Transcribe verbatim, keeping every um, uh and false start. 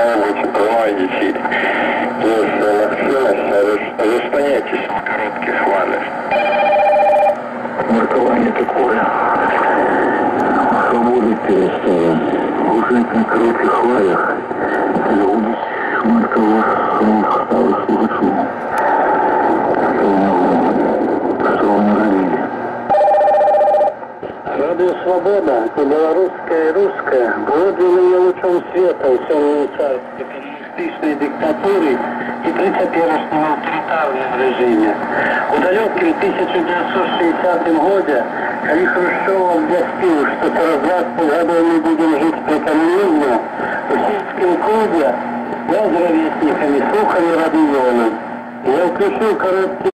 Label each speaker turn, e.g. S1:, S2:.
S1: кого-нибудь тримаючи свою активность, застоняйтесь на коротких хвалях.
S2: Маркование такое. Свободы перестало. Уже на коротких хвалях. Люди марковых самых сталых слухачів. Что вы наловили?
S3: Радио «Свобода» и белорусская, и русская вводили ее лучом света у темной царской коммунистичной диктатуры и при теперешнем авторитарном режиме. У далеким тысяча девятьсот шестидесятом году, когда Хрущев объяснил, что через двадцать годов мы будем жить при коммунизме, в сельском клубе я с ровесниками слухали Родионом. Я включил короткий